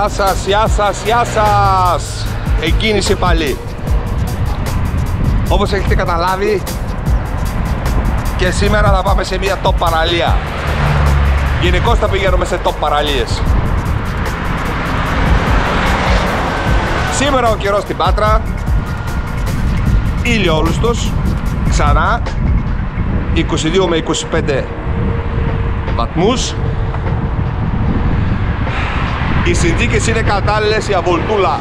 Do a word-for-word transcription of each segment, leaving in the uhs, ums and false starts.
Γεια σας, γεια σας, γεια σας. Εκκίνηση πάλι. Όπως έχετε καταλάβει, και σήμερα θα πάμε σε μια top παραλία. Γενικώς θα πηγαίνουμε σε top παραλίες. Σήμερα ο καιρός στην Πάτρα, ηλιόλουστος, ξανά είκοσι δύο με είκοσι πέντε βαθμούς. Οι συνθήκες είναι κατάλληλες για βολτούλα.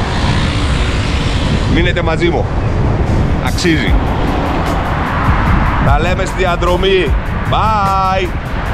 Μείνετε μαζί μου, αξίζει. Τα λέμε στη διαδρομή. Bye!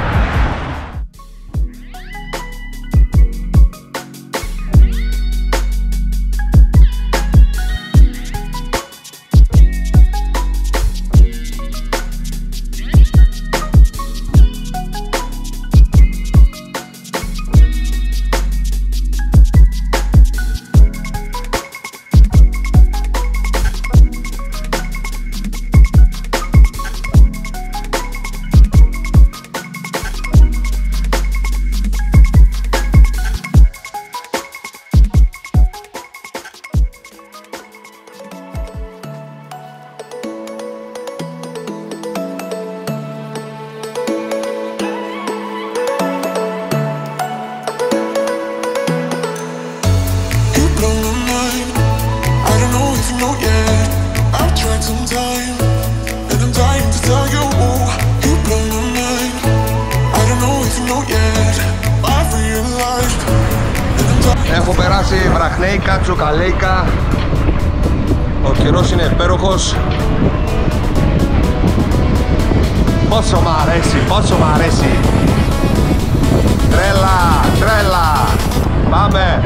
Έχω περάσει βραχνέικα, τσοκαλέικα. Ο καιρός είναι υπέροχος. Πόσο μ' αρέσει, πόσο μ' αρέσει. Τρέλα, τρέλα. Πάμε.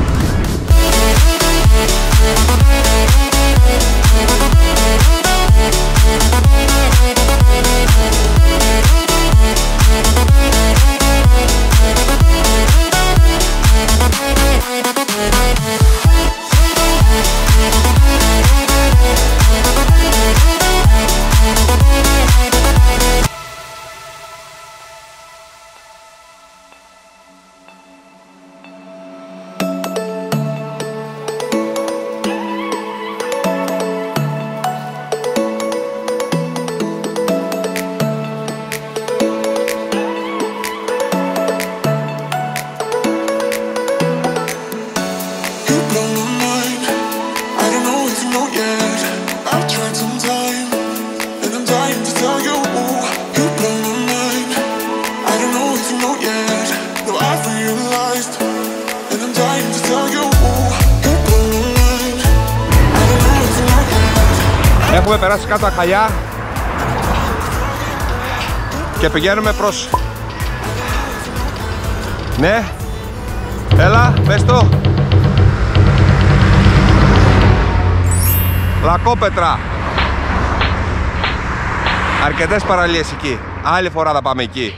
Έχουμε περάσει κάτω τα χαλιά και πηγαίνουμε προς... Ναι, έλα, πες το. Λακόπετρα. Αρκετές παραλίες εκεί. Άλλη φορά θα πάμε εκεί.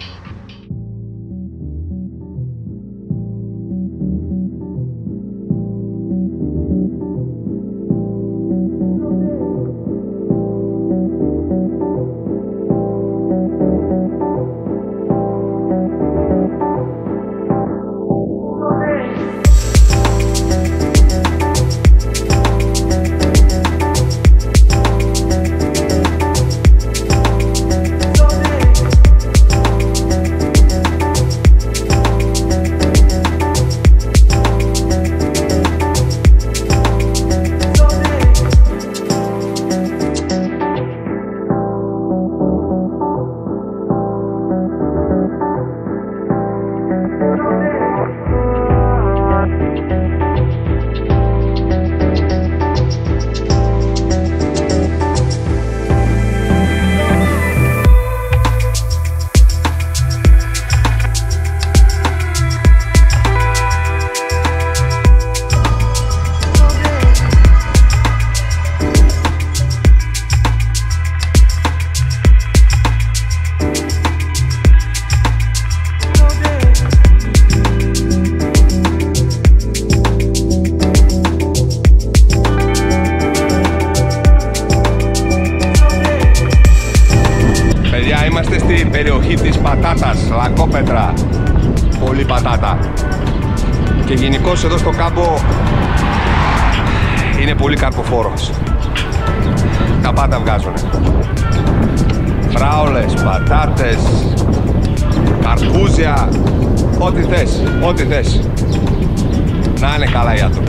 Είμαστε στην περιοχή της πατάτας, Λακόπετρα. Πολύ πατάτα. Και γενικώς εδώ στο κάμπο είναι πολύ καρποφόρος. Τα πάντα βγάζουνε. Φράουλες, πατάτες, καρπούζια, ό,τι θες, ό,τι θες. Να είναι καλά οι άνθρωποι.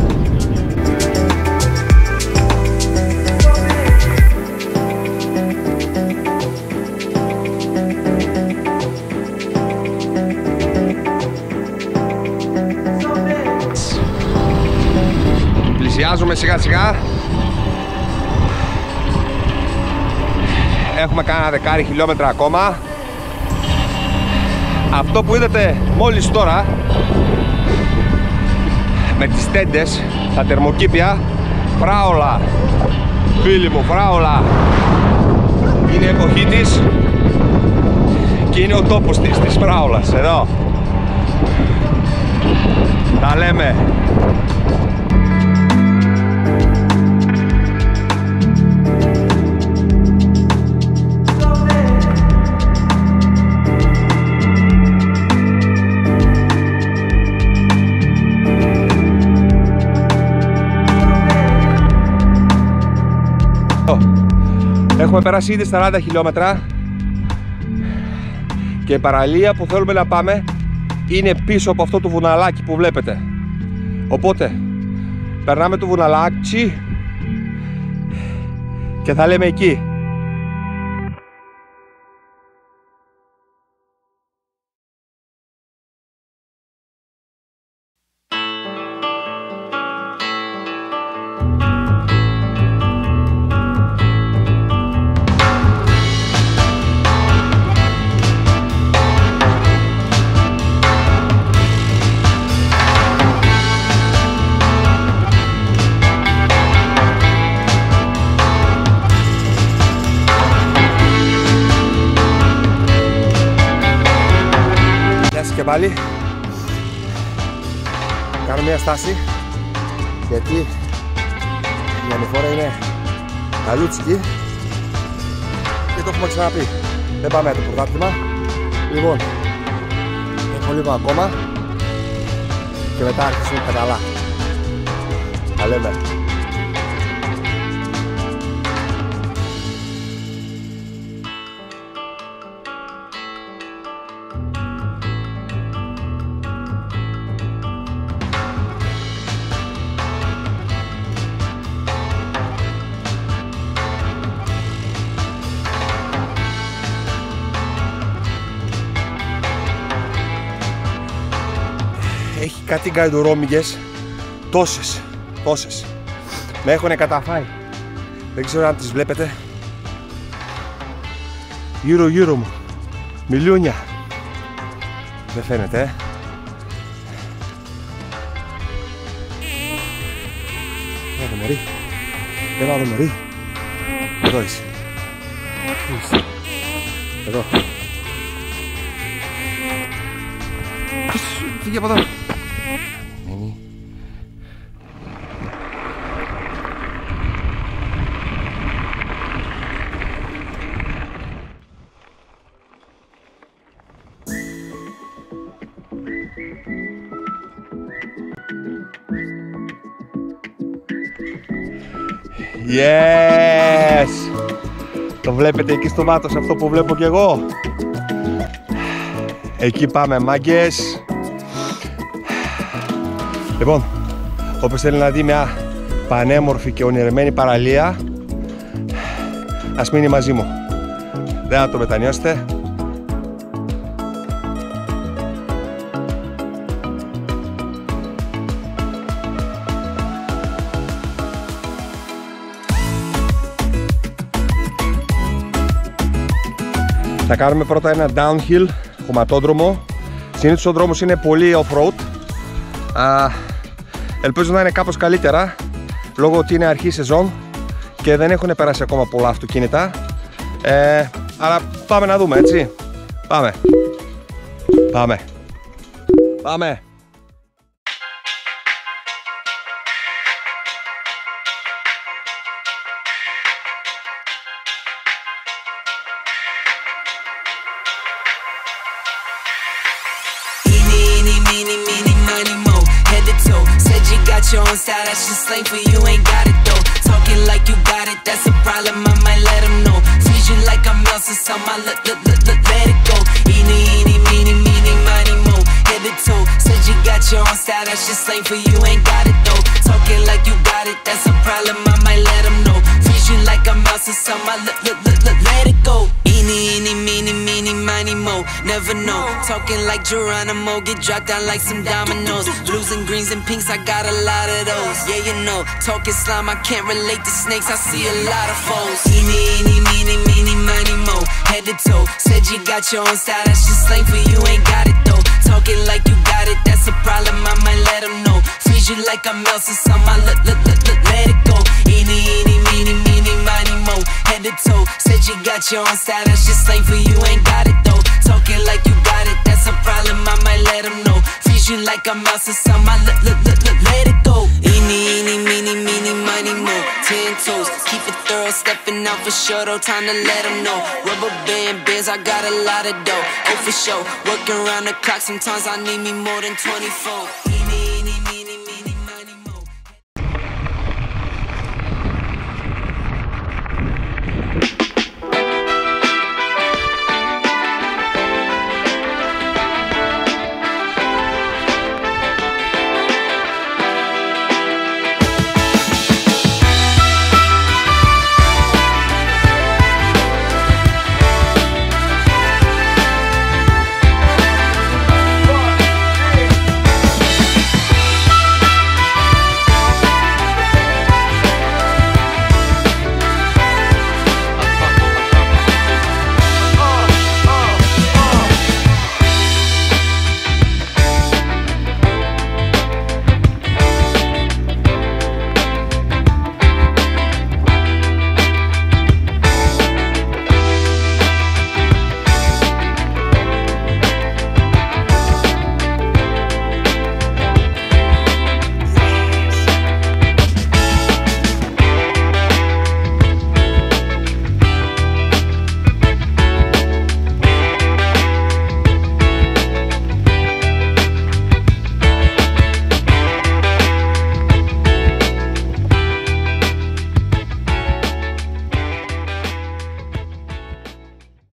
Πλησιάζουμε σιγά σιγά. Έχουμε κάνα δεκάρι χιλιόμετρα ακόμα. Αυτό που είδατε μόλις τώρα με τις τέντες, τα θερμοκήπια, φράουλα, φίλοι μου, φράουλα, είναι η εποχή της και είναι ο τόπος της, της φράουλας, εδώ. Τα λέμε. Έχουμε περάσει ήδη σαράντα χιλιόμετρα και η παραλία που θέλουμε να πάμε είναι πίσω από αυτό το βουναλάκι που βλέπετε. Οπότε περνάμε το βουναλάκι και θα λέμε εκεί. Και πάλι κάνω μια στάση γιατί η ανηφόρα είναι καλούτσικη και το έχουμε ξαναπεί, δεν πάμε το πρωτάθλημα. Λοιπόν, έχω λίγο ακόμα και μετά αρχίσουμε καλά. Τα λέμε. Έχει κάτι γκαϊντουρόμυγες, τόσες, τόσες. Με έχουνε καταφάει. Δεν ξέρω αν τις βλέπετε. Γύρω γύρω μου. Μιλούνια. Δεν φαίνεται, ε. Έλα δω μωρί. Έλα δω μωρί. Εδώ είσαι. Εδώ. Φύγε από εδώ. Yes! Το βλέπετε εκεί στο μάτος αυτό που βλέπω κι εγώ. Εκεί πάμε μάγκες. Λοιπόν, όποιος θέλει να δει μια πανέμορφη και ονειρεμένη παραλία, ας μείνει μαζί μου. Δεν θα το μετανιώσετε. Θα κάνουμε πρώτα ένα downhill χωματόδρομο. Συνήθως ο δρόμος είναι πολύ off-road. Α, ελπίζω να είναι κάπως καλύτερα, λόγω ότι είναι αρχή σεζόν και δεν έχουν περάσει ακόμα πολλά αυτοκίνητα. Ε, αλλά πάμε να δούμε, έτσι. Πάμε. Πάμε. Πάμε. Eeny, eeny, meeny, meeny, miny, moe. your own style, that's just slang for you, ain't got it though. Talking like you got it, that's a problem, I might let them know. Freeze you like I'm Elsa, so my let, let, let, let, let it go. Eeny, eeny, meeny, meeny, miny, mo. Head to toe, said you got your own style, that's just slang for you, ain't got it though. Talking like you got it, that's a problem, I might let them know. Freeze you like I'm Elsa, so my let, let, let, let, let it go. Eeny, eeny, meeny, meeny, miny, mo. Never know, talking like Geronimo, get dropped down like some dominoes. Blues and greens and pinks, I got a lot of those. Yeah, you know, talking slime, I can't relate to snakes, I see a lot of foes. Eeny, eeny, meeny, meeny, miny, mo. Head to toe, said you got your own style, that's just slang for you, ain't got it though. Talking like you got it, that's a problem, I might let them know. Freeze you like I'm Elsa, so my let, let, let, let, let it go. Eeny, eeny, meeny, meeny, miny, mo. Head to toe, said you got your own style, that's just slang for you, ain't got it though. Talking like you got it, that's a problem, I might let them know. Freeze you like I'm Elsa, so my let, let, let, let, let it go. Eeny, eeny, meeny, meeny, miny, mo. Ten toes, keep it thorough, stepping out for sure, though, time to let them know. Rubber band bands, I got a lot of dough, oh for sure. Working around the clock, sometimes I need me more than twenty-four.